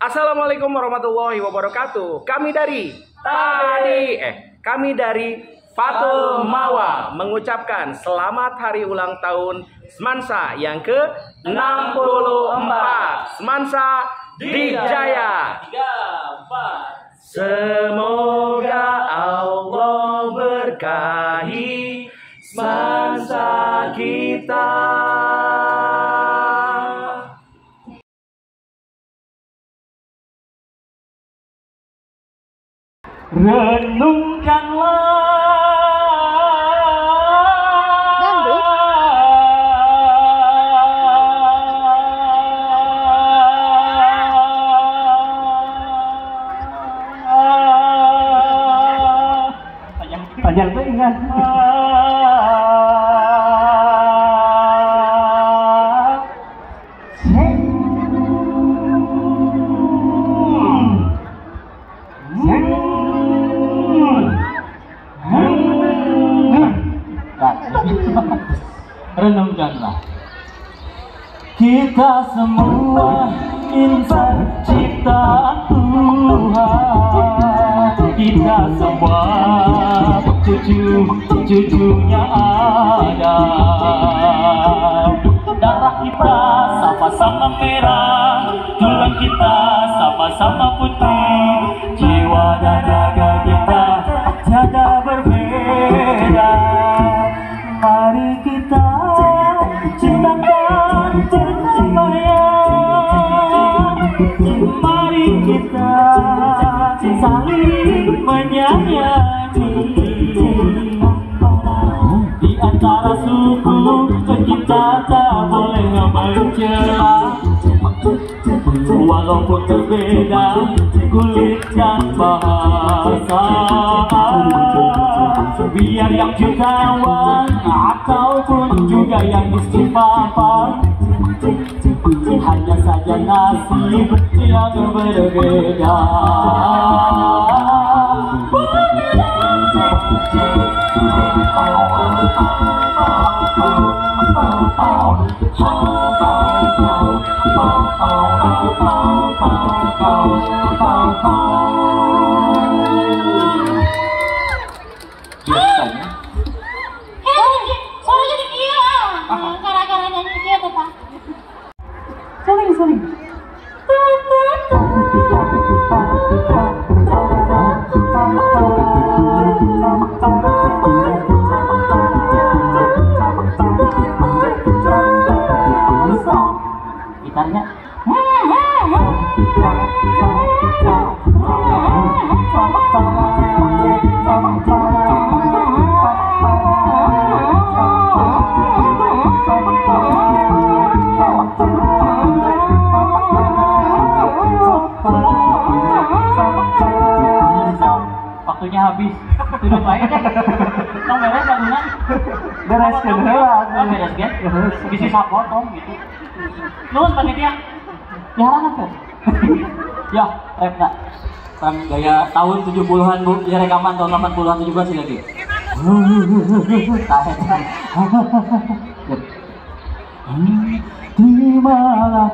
Assalamualaikum warahmatullahi wabarakatuh. Kami dari Fatul Mawa mengucapkan selamat hari ulang tahun Semansa yang ke-64. Semansa Dijaya. Semoga Allah berkahi Semansa kita. Panjang tuh ingat. Renungkanlah kita semua insan ciptaan Tuhan, kita semua cucunya Adam. Darah kita sama-sama merah, tulang kita sama-sama putih, jiwa dan raga kita tiada berbeda. Mari kita ciptakan perdamaian, mari kita saling menyayangi. Di antara suku kita tak boleh mencela, walaupun berbeda kulit dan bahasa. Biar yang jutawan ataupun juga yang istighfar, hanya saja nasib yang berbeda. Gitarnya waktunya habis. Tutup aja deh. Tong beres lagunya. Bereskeun heula. Bereskeun. Bisi sapotong gitu. Nuhun panitia. Dihalangan tuh. Ya, rep enggak. Kan gaya tahun 70-an Bu, ya rekaman tahun 80-an 70-an sih lagi. Terimalah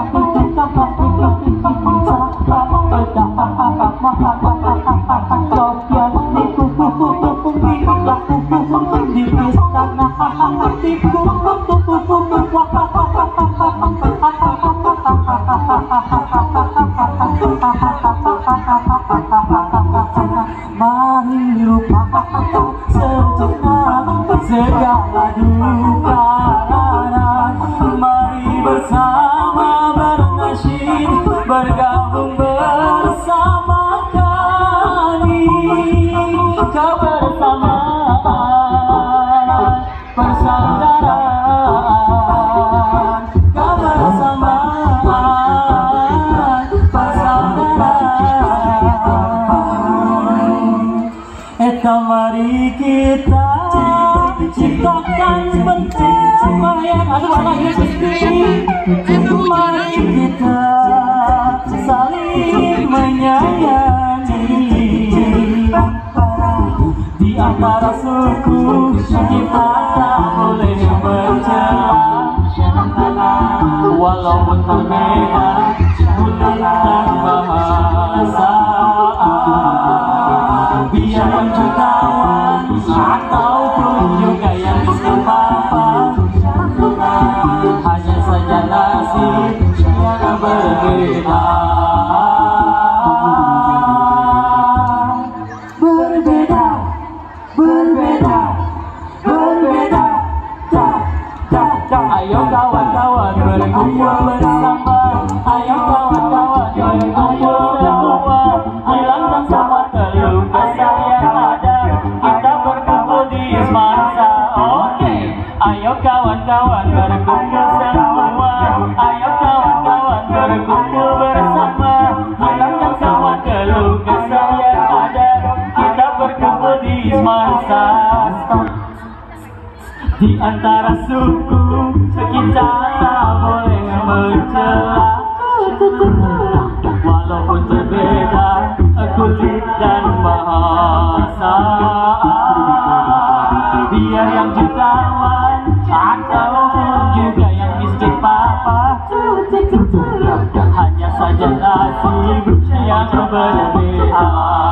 mari lupakan sejenak segala duka. Mari bersama bernasyid bergabung bersama kami, kebersamaan persaudaraan, kebersamaan persaudaraan. Mari kita ciptakan pencapaian. Mari kita saling menyayangi. Di antara suku kita tak boleh mencela, walaupun berbeda kulit dan berbeda. Berbeda, berbeda, berbeda. Ayo kawan-kawan berkumpul bersama. Ayo kawan-kawan berkumpul semua. Hilangkan semua keluh kesah yang ada. Kita berkumpul di Semansa. Oke. Ayo kawan-kawan berkumpul semua. Ayo kawan-kawan berkumpul bersama. Hilangkan semua keluh kesah yang ada. Kita berkumpul di Semansa. Di antara suku kita tak boleh mencela, walaupun berbeda kulit dan bahasa. Biar yang jutawan atau juga yang miskin papa, hanya saja nasib yang berbeda.